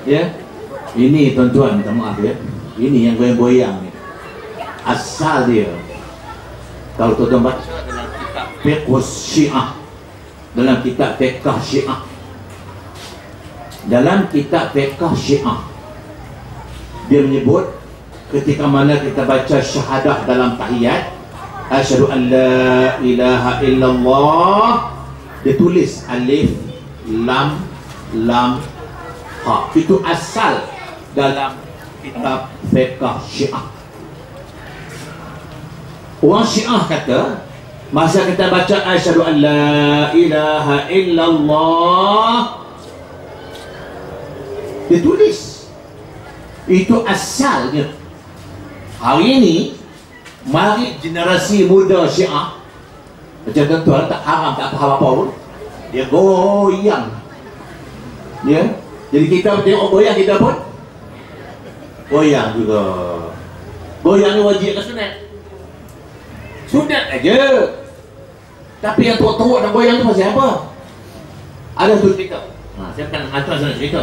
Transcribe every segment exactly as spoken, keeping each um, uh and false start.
Ya, ini tuan-tuan, minta maaf ya, ini yang goyang-goyang ni asal dia. Kalau tuan-tuan baca dalam kitab fiqh Syiah, dalam kitab fiqh Syiah, dalam kitab fiqh Syiah, dia menyebut ketika mana kita baca syahadah dalam tahiyat, asyhadu an la ilaha illallah, dia tulis alif lam lam ha. Itu asal dalam kitab fiqh Syiah. Orang Syiah kata masa kita baca asyhadu an la ilaha illallah, dia tulis itu asalnya. Hari ini mari generasi muda Syiah macam tuan-tuan tak haram, tak faham apa pun, dia goyang ya. Jadi kita tengok goyang, kita pun goyang juga. Goyang ni wajib ke sunat? Sunat aja. Tapi yang teruk-teruk dan goyang tu pasal apa? Ada tu cerita. Ha, saya akan atas sana cerita.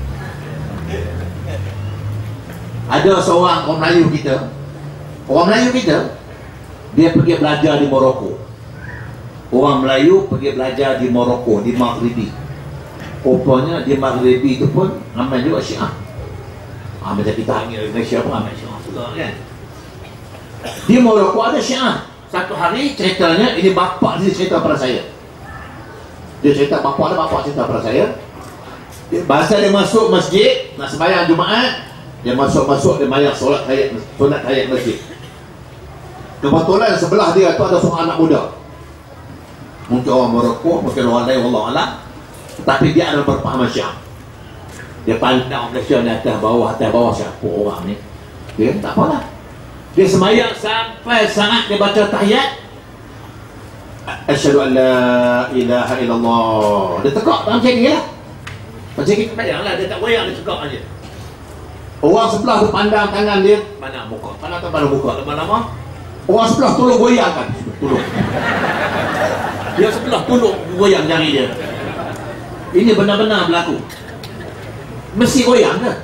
Ada seorang orang Melayu kita, orang Melayu kita, dia pergi belajar di Morocco. Orang Melayu pergi belajar di Morocco, di Maghribi. Rupanya di Maghribi itu pun ramai juga Syiah. Ah, macam kita ni Malaysia pun ramai Syiah juga kan. Di Morocco ada Syiah. Satu hari ceritanya, ini bapa dia cerita pada saya. Dia cerita, bapa ada bapa cerita pada saya. Bahasa dia masuk masjid, nak sembahyang Jumaat, dia masuk-masuk, dia mayang solat tahiyat, solat tahiyat masjid. Kebetulan sebelah dia tu ada seorang anak muda. Mungkin orang Morocco, mungkin orang lain, wallahu a'lam. Tapi dia ada berpahaman Syiah. Dia pandang Malaysia ni atas bawah, atas bawah, siapa orang ni? Dia tak apalah. Dia semayang sampai saat dia baca tahiyat, asyhadu an la ilaha illallah. Dia tegak macam ni lah. Macam kita bayanglah, dia tak goyang, dia tegak aja. Orang sebelah tu pandang tangan dia, mana muka, pandang tu pandang muka, lama-lama orang sebelah tolong goyangkan, tolong. Dia sebelah tolong goyang jari dia. Ini benar-benar berlaku. Mesti goyang ke?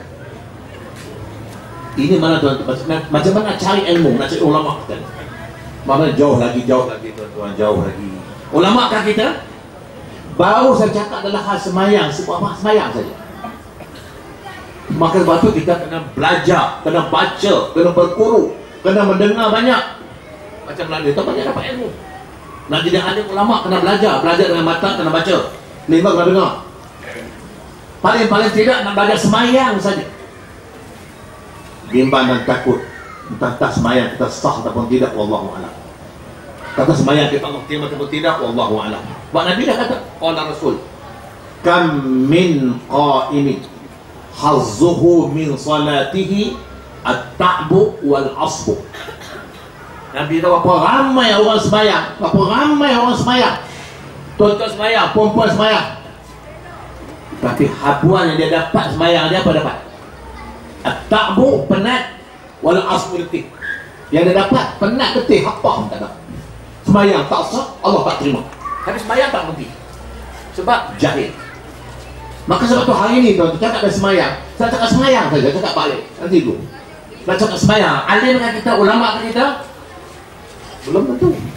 Ini mana tuan-tuan, macam mana cari ilmu, nak cari ulama kan? Mana jauh lagi, jauh lagi tuan-tuan, jauh lagi. Ulama kan kita? Baru saya cakap adalah hal semayang, sebuah semayang saja. Maka sebab tu kita kena belajar, kena baca, kena berguru, kena mendengar banyak. Macam Melayu, kita banyak dapat ilmu. Nak jadi alim ulama, kena belajar. Belajar dengan mata, kena baca. Lima, kena dengar. Paling-paling tidak nak belajar semayang saja. Bimbang dan takut, entah semayang kita sah ataupun tidak, wallahu a'lam. Kata semayang kita Allah terima ataupun tidak, wallahu a'lam. Sebab Nabi dah kata, qala Rasul, kam min qa'imin hazzuhu min salatihi at-ta'bu wal asbu. Nabi tahu apa ramai orang semayang, apa ramai orang semayang, tuan-tuan semayang, perempuan semayang, tapi habuan yang dia dapat semayang dia apa dapat? At-ta'bu, penat, wal asbu letih. Yang dia dapat penat, letih, apa pun tak ada. Semayang tak sah, Allah tak terima. Tapi semayang tak berhenti sebab jahil. Maka sebab tu hari ni tuan, cakap dah semayang, saya cakap semayang saja, cakap balik nanti dulu. Nak cakap semayang, alim dengan kita, ulama dengan kita, belum tentu.